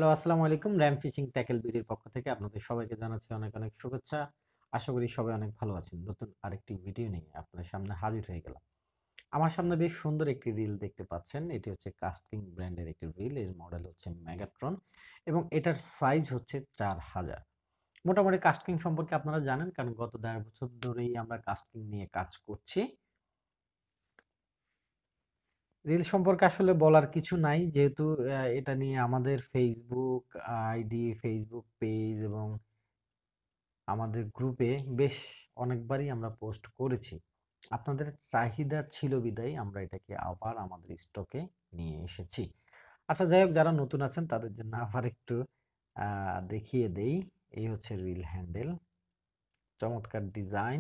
Hello, আসসালামু আলাইকুম। RAM fishing tackle বিডির পক্ষ থেকে আপনাদের সবাইকে জানাচ্ছি অনেক অনেক শুভেচ্ছা। আশা করি সবাই অনেক ভালো আছেন। নতুন আরেকটি ভিডিও নিয়ে আপনাদের সামনে হাজির হয়ে গেলাম। আমার সামনে বেশ সুন্দর একটি রিল দেখতে পাচ্ছেন। এটি হচ্ছে কাস্টকিং ব্র্যান্ডের একটি রিল। এর মডেল হচ্ছে মেগাট্রন এবং এটার সাইজ হচ্ছে 4000। মোটামুটি কাস্টকিং সম্পর্কে আপনারা জানেন, কারণ গত ১.৫ বছর ধরেই আমরা কাস্টকিং নিয়ে কাজ করছি। রিল সম্পর্কে আসলে বলার কিছু নাই, যেহেতু এটা নিয়ে আমাদের ফেসবুক আইডি, ফেসবুক পেজ এবং আমাদের গ্রুপে বেশ অনেকবারই আমরা পোস্ট করেছি। আপনাদের চাহিদা ছিল বিদায় আমরা এটাকে আবার আমাদের স্টকে নিয়ে এসেছি। আচ্ছা, যাই হোক, যারা নতুন আছেন তাদের জন্য আবার একটু দেখিয়ে দেই। এই হচ্ছে রিল হ্যান্ডেল, চমৎকার ডিজাইন।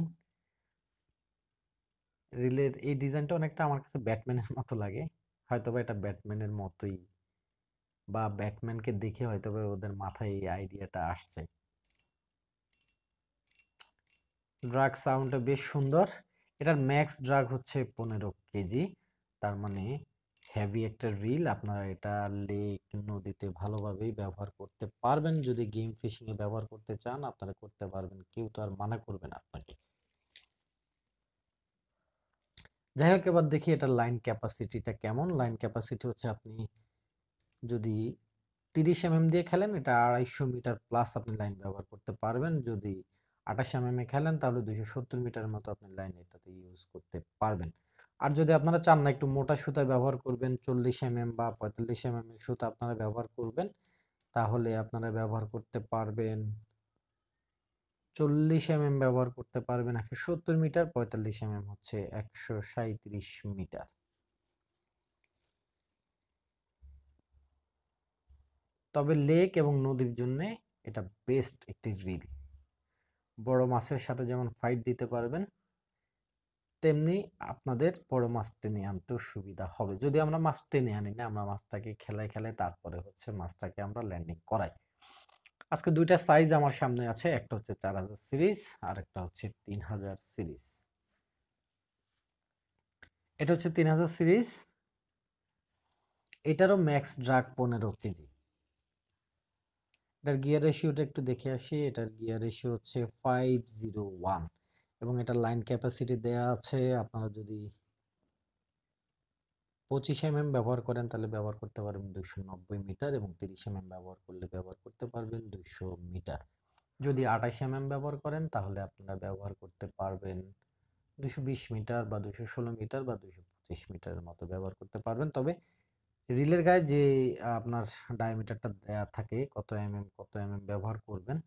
রিলের এই ডিজাইনটা অনেকটা আমার কাছে ব্যাটম্যানের মতো লাগে। হয়তোবা এটা ব্যাটম্যানের মতোই, বা ব্যাটম্যানকে দেখে হয়তোবা ওদের মাথায় এই আইডিয়াটা আসছে। ড্রাগ সাউন্ডটা বেশ সুন্দর। এটার ম্যাক্স ড্রাগ হচ্ছে 15 কেজি। তার মানে হেভি একটা রিল। আপনারা এটা লেক, নদীতে ভালোভাবেই ব্যবহার করতে পারবেন। যদি গেম ফিশিং এ ব্যবহার করতে চান আপনারা করতে পারবেন, কেউ তো আর মানা করবে না আপনাকে। যাই হোক, এবার দেখি এটার লাইন ক্যাপাসিটিটা কেমন। লাইন ক্যাপাসিটি হচ্ছে, আপনি যদি 30 mm দিয়ে খেলেন এটা 250 মিটার প্লাস আপনি লাইন ব্যবহার করতে পারবেন। যদি 28 mm এ খেলেন তাহলে 270 মিটারের মতো আপনি লাইন এটাতে ইউজ করতে পারবেন। আর যদি আপনারা চান না একটু মোটা সুতা ব্যবহার করবেন, 40 mm বা 45 mm এর সুতা আপনারা ব্যবহার করবেন, তাহলে আপনারা ব্যবহার করতে পারবেন 40 mm ব্যবহার করতে পারবেন 170 মিটার, 45 mm হচ্ছে 137 মিটার। তবে লেক এবং নদীর জন্য এটা বেস্ট একটি রিল। বড় মাছের সাথে যেমন ফাইট দিতে পারবেন, তেমনি আপনাদের বড় মাছ টেনে আনতেও সুবিধা হবে। যদি আমরা মাছ টেনে আনি না, আমরা মাছটাকে খেলায় খেলায় তারপরে হচ্ছে মাছটাকে আমরা ল্যান্ডিং করাই। আজকে দুইটা সাইজ আমার সামনে আছে, একটা হচ্ছে 4000 সিরিজ আর একটা হচ্ছে 3000 সিরিজ। এটা হচ্ছে 3000 সিরিজ। এটারও ম্যাক্স ড্রাগ 15 কেজি। এটার গিয়ার রেশিওটা একটু দেখে আসি। এটার গিয়ার রেশিও হচ্ছে 501 এবং এটার লাইন ক্যাপাসিটি দেয়া আছে। আপনারা যদি 25 mm ব্যবহার করেন তাহলে ব্যবহার করতে পারবেন 290 মিটার এবং 30 mm ব্যবহার করলে ব্যবহার করতে পারবেন 200 মিটার। যদি 28 mm ব্যবহার করেন তাহলে আপনারা ব্যবহার করতে পারবেন 220 মিটার বা 216 মিটার বা 225 মিটারের মতো ব্যবহার করতে পারবেন। তবে রিলের গায়ে যে আপনার ডায়ামিটারটা দেয়া থাকে, কত ব্যবহার করবেন,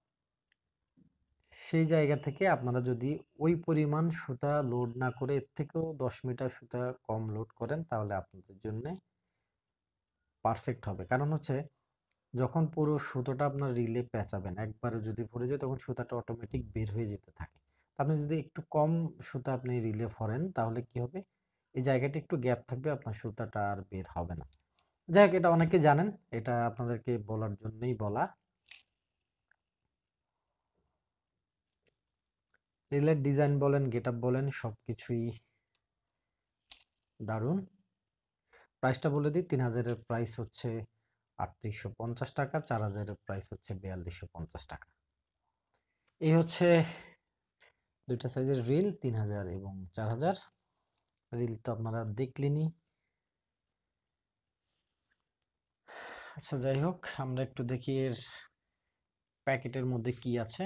সেই জায়গা থেকে আপনারা যদি ওই পরিমাণ সুতা লোড না করে এর থেকেও 10 মিটার সুতা কম লোড করেন তাহলে আপনাদের জন্য পারফেক্ট হবে। কারণ হচ্ছে, যখন পুরো সুতোটা আপনার রিলে পেঁচাবেন, একবারে যদি ভরে যায় তখন সুতাটা অটোমেটিক বের হয়ে যেতে থাকে। আপনি যদি একটু কম সুতা আপনি রিলে ভরেন তাহলে কি হবে, এই জায়গাটা একটু গ্যাপ থাকবে, আপনার সুতাটা আর বের হবে না। যাই হোক, এটা অনেকে জানেন, এটা আপনাদেরকে বলার জন্যই বলা। রিলের ডিজাইন বলেন, গেটআপ বলেন, সবকিছুই দারুণ। প্রাইসটা বলে দিই, 3000 এর প্রাইস হচ্ছে 3850 টাকা, 4000 এর প্রাইস হচ্ছে 4250 টাকা। এই হচ্ছে দুইটা সাইজের রিল, 3000 এবং 4000। রিল তো আপনারা দেখলেনই। আচ্ছা, যাই হোক, আমরা একটু দেখি এর প্যাকেটের মধ্যে কি আছে।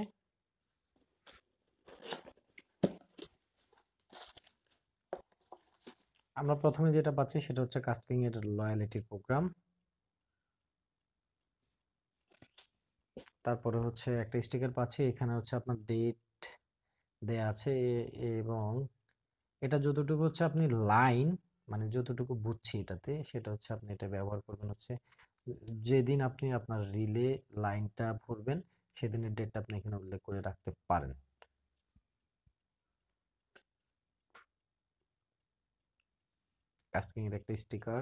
আমরা প্রথমে যেটা পাচ্ছি সেটা হচ্ছে কাস্টকিং এর লয়ালিটি প্রোগ্রাম। তারপরে হচ্ছে একটা স্টিকার পাচ্ছি, এখানে হচ্ছে আপনার ডেট দেয়া আছে এবং এটা যতটুকু হচ্ছে আপনি লাইন, মানে যতটুকু বুঝছি এটাতে, সেটা হচ্ছে আপনি এটা ব্যবহার করবেন হচ্ছে যেদিন আপনি আপনার রিলে লাইনটা ভরবেন সেদিনের ডেটটা আপনি এখানে উল্লেখ করে রাখতে পারেন। কাস্টকিং এর একটা স্টিকার।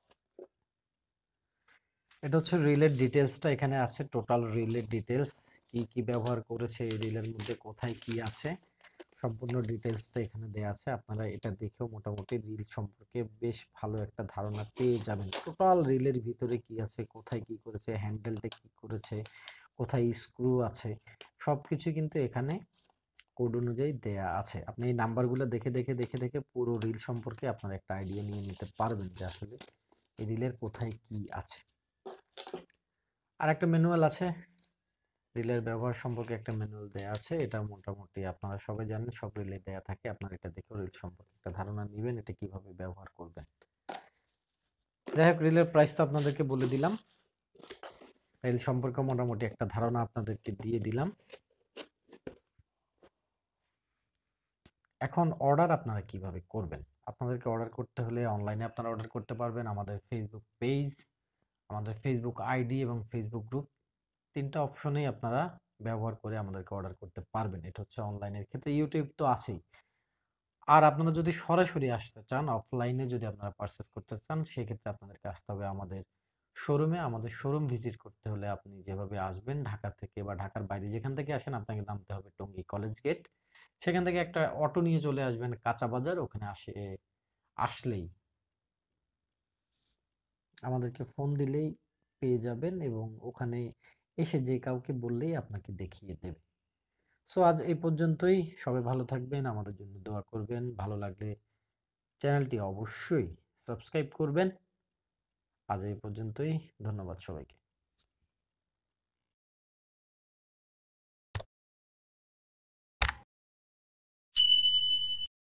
এটা হচ্ছে রিলের ডিটেলসটা এখানে আছে, টোটাল রিলের ডিটেলস, কি কি ব্যবহার করেছে এই রিলের মধ্যে, কোথায় কি আছে সম্পূর্ণ ডিটেলসটা এখানে দেয়া আছে। আপনারা এটা দেখেও মোটামুটি রিল সম্পর্কে বেশ ভালো একটা ধারণা পেয়ে যাবেন। টোটাল রিলের ভিতরে কি আছে, কোথায় কি করেছে, হ্যান্ডেলটা কি করেছে, কোথায় স্ক্রু আছে, সবকিছু কিন্তু এখানে কোড অনুযায়ী দেয়া আছে। আপনি এই নাম্বারগুলো দেখে পুরো রিল সম্পর্কে আপনারা একটা আইডিয়া নিয়ে নিতে পারবেন যে আসলে এই রিলের কোথায় কি আছে। আর একটা ম্যানুয়াল আছে, রিলের ব্যবহার সম্পর্কে একটা ম্যানুয়াল দেয়া আছে। এটা মোটামুটি আপনারা সবাই জানেন, সব রিলে দেয়া থাকে। আপনারা এটা দেখেও রিল সম্পর্কে একটা ধারণা নেবেন, এটা কিভাবে ব্যবহার করবেন। যাই হোক, রিলের প্রাইস তো আপনাদেরকে বলে দিলাম, রিল সম্পর্কে মোটামুটি একটা ধারণা আপনাদেরকে দিয়ে দিলাম। এখন অর্ডার আপনারা কিভাবে করবেন? আপনাদেরকে অর্ডার করতে হলে অনলাইনে আপনারা অর্ডার করতে পারবেন। আমাদের ফেসবুক পেজ, আমাদের ফেসবুক আইডি এবং ফেসবুক গ্রুপ, তিনটা অপশনেই আপনারা ব্যবহার করে আমাদেরকে অর্ডার করতে পারবেন। এটা হচ্ছে অনলাইনের ক্ষেত্রে। ইউটিউব তো আছেই। আর আপনারা যদি সরাসরি আসতে চান, অফলাইনে যদি আপনারা পারচেজ করতে চান, সেক্ষেত্রে আপনাদেরকে আসতে হবে আমাদের শোরুমে। আমাদের শোরুম ভিজিট করতে হলে আপনি যেভাবে আসবেন, ঢাকা থেকে বা ঢাকার বাইরে যেখান থেকে আসেন, আপনাকে নামতে হবে টঙ্গী কলেজ গেট। সেখান থেকে একটা অটো নিয়ে চলে আসবেন কাঁচা বাজার। ওখানে আসলেই আমাদেরকে ফোন দিলেই পেয়ে যাবেন, এবং ওখানে এসে যে কাউকে বললেই আপনাকে দেখিয়ে দেবে। সো আজ এই পর্যন্তই। সবাই ভালো থাকবেন, আমাদের জন্য দোয়া করবেন। ভালো লাগলে চ্যানেলটি অবশ্যই সাবস্ক্রাইব করবেন। আজ এই পর্যন্তই। ধন্যবাদ সবাইকে।